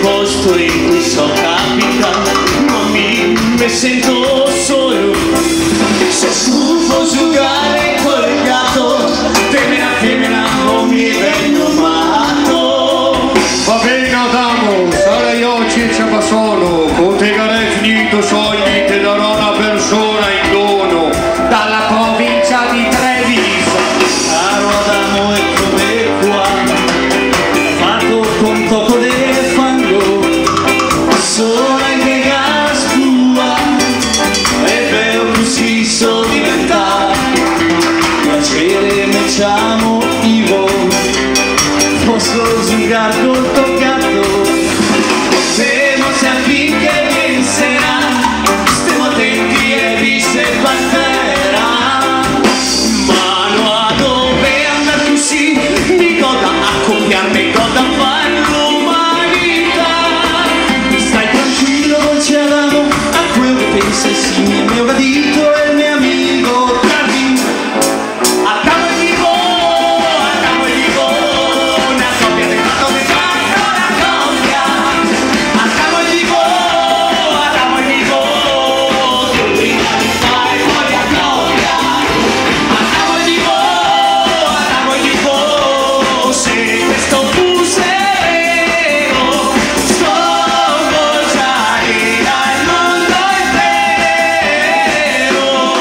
posto in cui so capita, ma mi sento solo. Se stufo giocare col gatto, femmina non mi vengo matto. Va bene Adamo, sarai oggi e ciaba solo, con te che finito soldi te darò una persona in dono, dalla provincia di Treviso. Caro Adamo, eccomi qua, fatto con poco di fango, sono anche gas bua, e vero così so diventare, piacere me chiamo Ivo, posso giocare col tuo gatto, se non si affinché penserà, stiamo attenti e vi se batterà, mano a dove andare così, mi goda a copiarmi, goda a fare l'umanità, stai tranquillo, dolce Adamo, a quello che pensa il simile, il mio gradito e il mio amico Gaiarine. Adamo e Ivo, una coppia del fatto che fanno la coppia. Adamo e Ivo, tu mi fai fuori a coppia. Adamo e Ivo, se questo fuseremo, sto Gaiarine al mondo intero.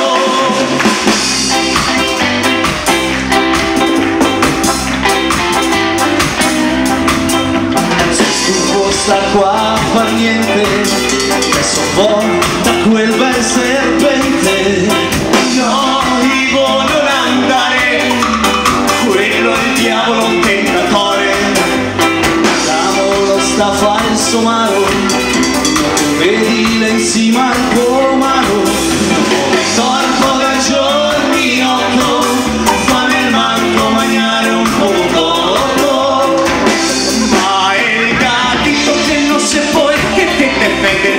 Se stufo sta qua a far niente, adesso fuori da quel bel serpente. No, Ivo, non andare, quello è il diavolo un tentatore. Adamo lo sta a fare il somaro, non vedi là in cima al pomaro, corpo da giorni 8, fa nel manco mangiare un po', ma è il gatito che non se può, che te difende